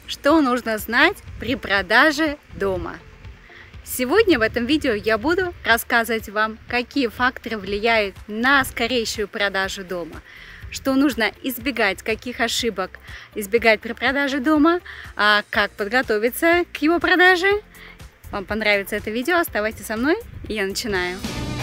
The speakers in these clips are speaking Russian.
Что нужно знать при продаже дома? Сегодня в этом видео я буду рассказывать вам, какие факторы влияют на скорейшую продажу дома, что нужно избегать, каких ошибок избегать при продаже дома, как подготовиться к его продаже. Вам понравится это видео, оставайтесь со мной, и я начинаю.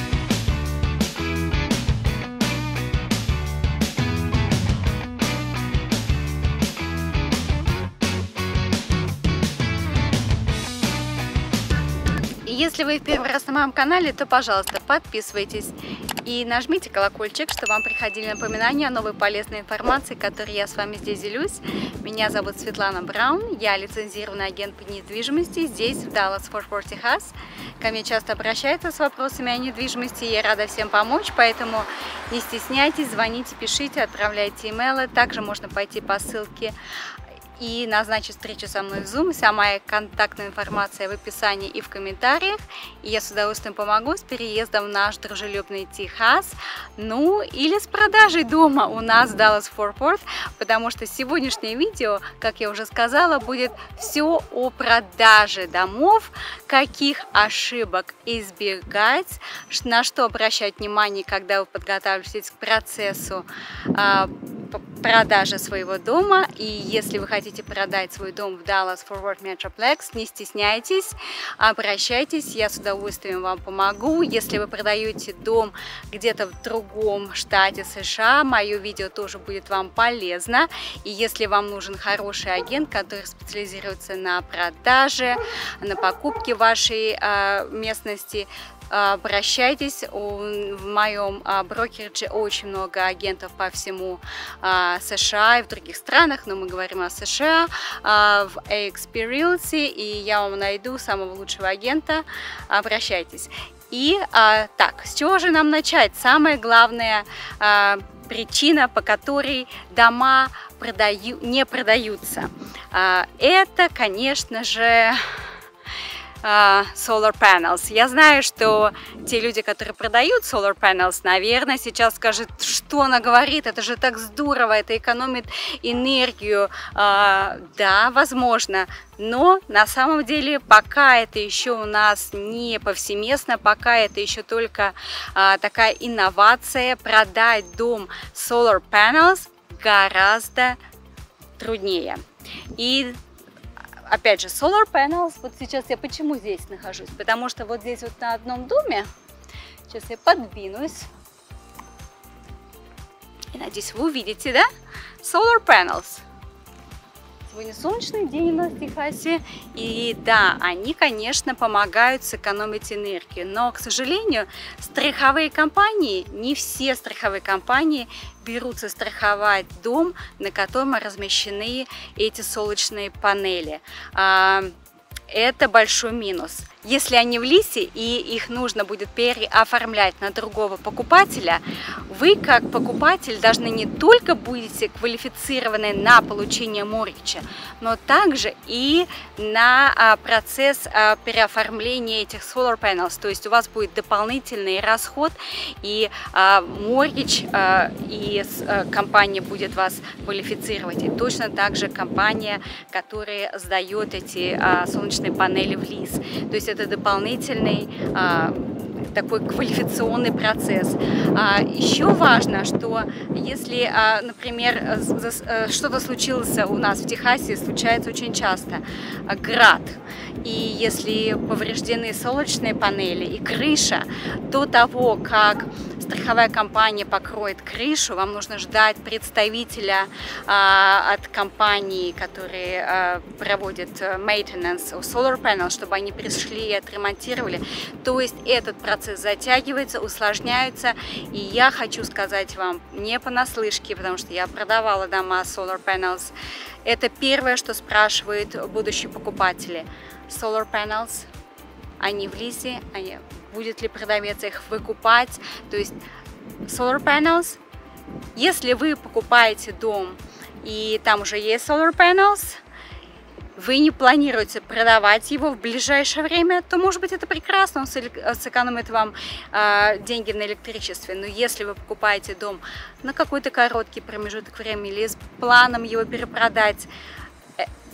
Если вы в первый раз на моем канале, то, пожалуйста, подписывайтесь и нажмите колокольчик, чтобы вам приходили напоминания о новой полезной информации, которой я с вами здесь делюсь. Меня зовут Светлана Браун, я лицензированный агент по недвижимости здесь, в Даллас-Форт Уорт, Техас. Ко мне часто обращаются с вопросами о недвижимости, я рада всем помочь, поэтому не стесняйтесь, звоните, пишите, отправляйте имейлы. Также можно пойти по ссылке и назначить встречу со мной в Zoom. Вся моя контактная информация в описании и в комментариях. И я с удовольствием помогу с переездом в наш дружелюбный Техас, ну или с продажей дома у нас в Даллас-Форт Уорт, потому что сегодняшнее видео, как я уже сказала, будет все о продаже домов, каких ошибок избегать, на что обращать внимание, когда вы подготавливаетесь к процессу продажи своего дома. И если вы хотите продать свой дом в Dallas-Fort Worth Metroplex, не стесняйтесь, обращайтесь, я с удовольствием вам помогу. Если вы продаете дом где-то в другом штате США, мое видео тоже будет вам полезно. И если вам нужен хороший агент, который специализируется на продаже, на покупке вашей местности, обращайтесь. В моем брокеридже очень много агентов по всему США и в других странах, но мы говорим о США, в AXP Realty, и я вам найду самого лучшего агента. Обращайтесь. И так, с чего же нам начать? Самая главная причина, по которой дома не продаются, это, конечно же, solar panels. Я знаю, что те люди, которые продают solar panels, наверное, сейчас скажут, что она говорит, это же так здорово, это экономит энергию. Да, возможно, но на самом деле пока это еще у нас не повсеместно, пока это еще только такая инновация. Продать дом solar panels гораздо труднее. И опять же, solar panels, вот сейчас я почему здесь нахожусь? Потому что вот здесь вот на одном доме, сейчас я подвинусь, и надеюсь, вы увидите, да? Solar panels. Сегодня солнечный день у нас в Техасе, и да, они, конечно, помогают сэкономить энергию, но, к сожалению, страховые компании, не все страховые компании берутся страховать дом, на котором размещены эти солнечные панели. Это большой минус. Если они в лисе и их нужно будет переоформлять на другого покупателя, вы как покупатель должны не только будете квалифицированы на получение моргича, но также и на процесс переоформления этих solar panels. То есть у вас будет дополнительный расход, и моргич, и компания будет вас квалифицировать. И точно так же компания, которая сдает эти солнечные панели в лиз. То есть это дополнительный такой квалификационный процесс. Еще важно, что если, например, что-то случилось у нас в Техасе, случается очень часто, град, и если повреждены солнечные панели и крыша, до того, как страховая компания покроет крышу, вам нужно ждать представителя от компании, которые проводят maintenance solar panel, чтобы они пришли и отремонтировали. То есть этот процесс затягивается, усложняется. И я хочу сказать вам не понаслышке, потому что я продавала дома solar panels. Это первое, что спрашивают будущие покупатели. Solar panels, они в лизе, будет ли продавец их выкупать. То есть solar panels, если вы покупаете дом и там уже есть solar panels, вы не планируете продавать его в ближайшее время, то, может быть, это прекрасно, он сэкономит вам деньги на электричестве. Но если вы покупаете дом на какой-то короткий промежуток времени или с планом его перепродать,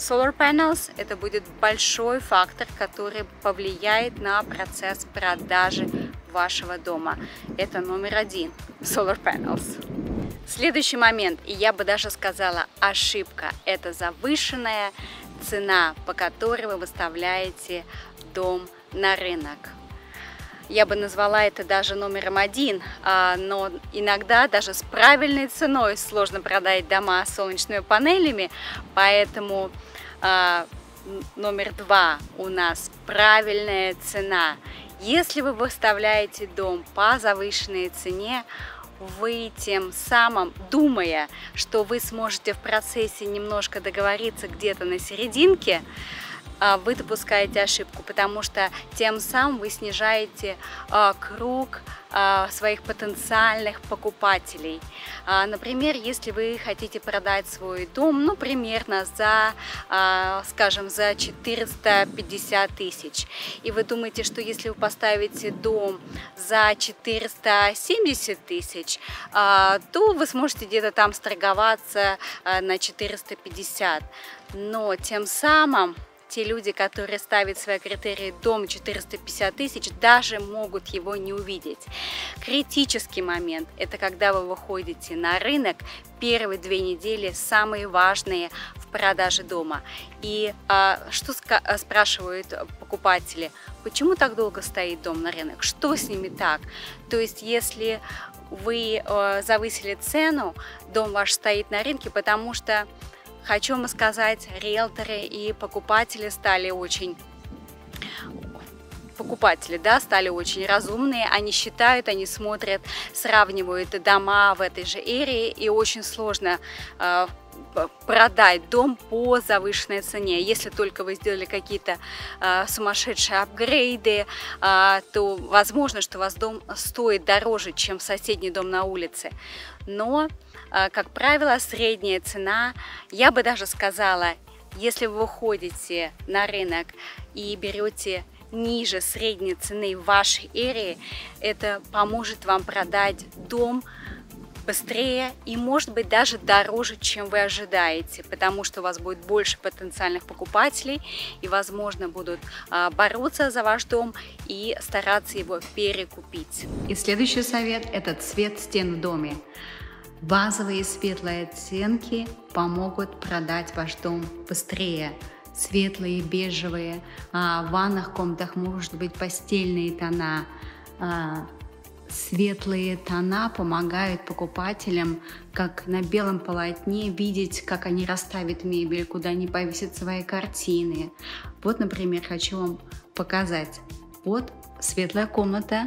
Solar panels – это будет большой фактор, который повлияет на процесс продажи вашего дома. Это номер один – solar panels. Следующий момент, и я бы даже сказала ошибка, это завышенная цена, по которой вы выставляете дом на рынок. Я бы назвала это даже номером один, но иногда даже с правильной ценой сложно продать дома с солнечными панелями, поэтому номер два у нас правильная цена. Если вы выставляете дом по завышенной цене, вы тем самым, думая, что вы сможете в процессе немножко договориться где-то на серединке, вы допускаете ошибку, потому что тем самым вы снижаете круг своих потенциальных покупателей. Например, если вы хотите продать свой дом, ну, примерно за, скажем, за 450 тысяч, и вы думаете, что если вы поставите дом за 470 тысяч, то вы сможете где-то там сторговаться на 450, но тем самым те люди, которые ставят свои критерии дом 450 тысяч, даже могут его не увидеть. Критический момент – это когда вы выходите на рынок, первые 2 недели самые важные в продаже дома. И что спрашивают покупатели? Почему так долго стоит дом на рынок? Что с ними так? То есть, если вы завысили цену, дом ваш стоит на рынке, потому что, хочу вам сказать, риэлторы и покупатели стали очень разумные, они считают, они смотрят, сравнивают дома в этой же эре, и очень сложно продать дом по завышенной цене. Если только вы сделали какие-то сумасшедшие апгрейды, то возможно, что у вас дом стоит дороже, чем соседний дом на улице. Но, как правило, средняя цена, я бы даже сказала, если вы выходите на рынок и берете ниже средней цены в вашей эре, это поможет вам продать дом быстрее и, может быть, даже дороже, чем вы ожидаете, потому что у вас будет больше потенциальных покупателей и, возможно, будут бороться за ваш дом и стараться его перекупить. И следующий совет – это цвет стен в доме. Базовые светлые оттенки помогут продать ваш дом быстрее. Светлые, бежевые, в ванных комнатах может быть пастельные тона. Светлые тона помогают покупателям, как на белом полотне, видеть, как они расставят мебель, куда они повесят свои картины. Вот, например, хочу вам показать. Вот светлая комната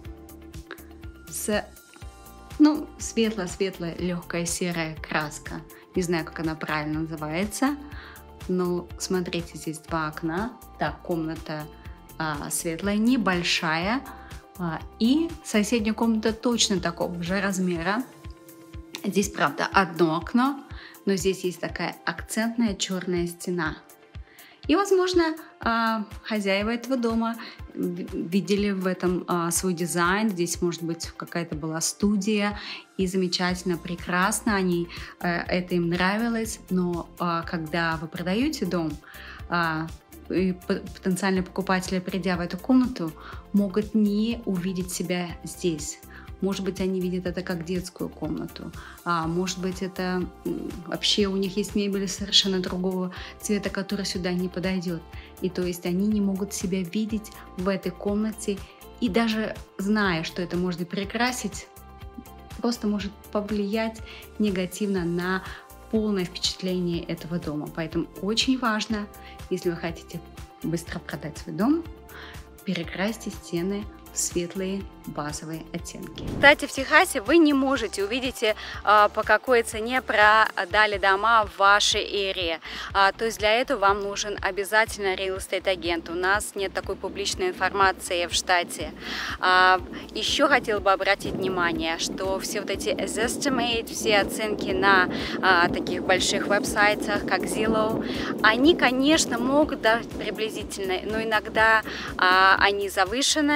с, светлая, легкая серая краска. Не знаю, как она правильно называется. Но смотрите, здесь 2 окна. Так, комната светлая, небольшая. И соседняя комната точно такого же размера. Здесь, правда, 1 окно, но здесь есть такая акцентная черная стена. И, возможно, хозяева этого дома видели в этом свой дизайн. Здесь, может быть, какая-то была студия, и замечательно, прекрасно, это им нравилось. Но когда вы продаете дом, и потенциальные покупатели, придя в эту комнату, могут не увидеть себя здесь. Может быть, они видят это как детскую комнату, может быть, это вообще у них есть мебель совершенно другого цвета, который сюда не подойдет. И то есть они не могут себя видеть в этой комнате, и даже зная, что это можно перекрасить, просто может повлиять негативно на полное впечатление этого дома. Поэтому очень важно, если вы хотите быстро продать свой дом, перекрасьте стены в светлые базовые оттенки. Кстати, в Техасе вы не можете увидеть, по какой цене продали дома в вашей эре. То есть для этого вам нужен обязательно real estate агент. У нас нет такой публичной информации в штате. Еще хотела бы обратить внимание, что все вот эти Zestimate, все оценки на таких больших веб-сайтах, как Zillow, они, конечно, могут дать приблизительно, но иногда они завышены.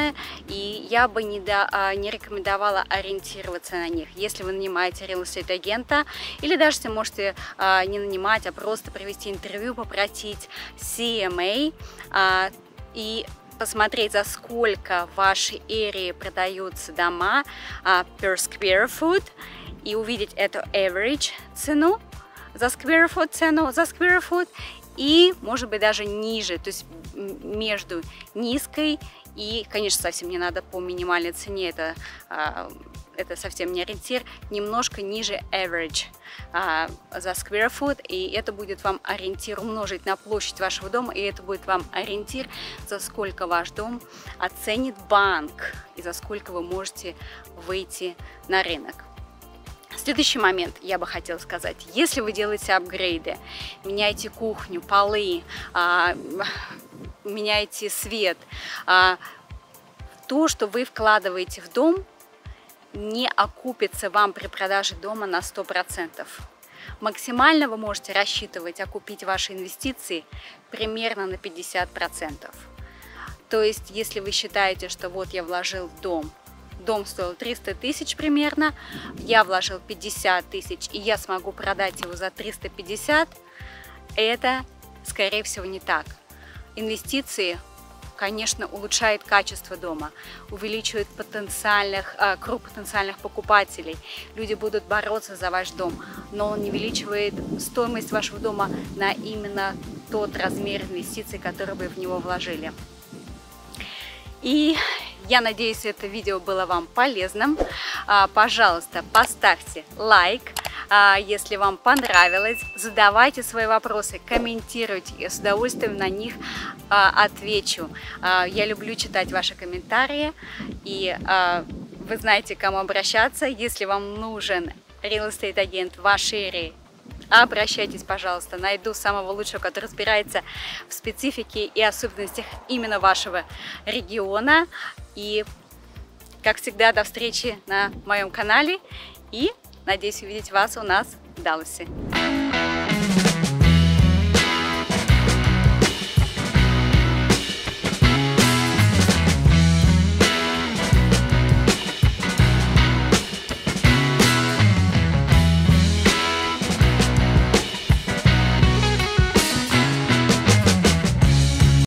и я бы не рекомендовала ориентироваться на них. Если вы нанимаете real estate агента, или даже если можете не нанимать, а просто провести интервью, попросить CMA и посмотреть, за сколько в вашей эрии продаются дома per square foot, и увидеть эту average цену за square foot, и может быть даже ниже, то есть между низкой и, конечно, совсем не надо по минимальной цене, это совсем не ориентир, немножко ниже average за square foot, и это будет вам ориентир умножить на площадь вашего дома, и это будет вам ориентир, за сколько ваш дом оценит банк, и за сколько вы можете выйти на рынок. Следующий момент я бы хотела сказать: если вы делаете апгрейды, меняете кухню, полы, меняете свет, то, что вы вкладываете в дом, не окупится вам при продаже дома на 100%. Максимально вы можете рассчитывать окупить ваши инвестиции примерно на 50%. То есть, если вы считаете, что вот я вложил в дом стоил 300 тысяч примерно, я вложил 50 тысяч, и я смогу продать его за 350, это, скорее всего, не так. Инвестиции, конечно, улучшают качество дома, увеличивают круг потенциальных покупателей. Люди будут бороться за ваш дом, но он не увеличивает стоимость вашего дома на именно тот размер инвестиций, который вы в него вложили. И я надеюсь, это видео было вам полезным. Пожалуйста, поставьте лайк, если вам понравилось. Задавайте свои вопросы, комментируйте, я с удовольствием на них отвечу. Я люблю читать ваши комментарии, и вы знаете, к кому обращаться. Если вам нужен real estate агент в вашей эрии, обращайтесь, пожалуйста, найду самого лучшего, который разбирается в специфике и особенностях именно вашего региона. И, как всегда, до встречи на моем канале, и надеюсь увидеть вас у нас в Далласе.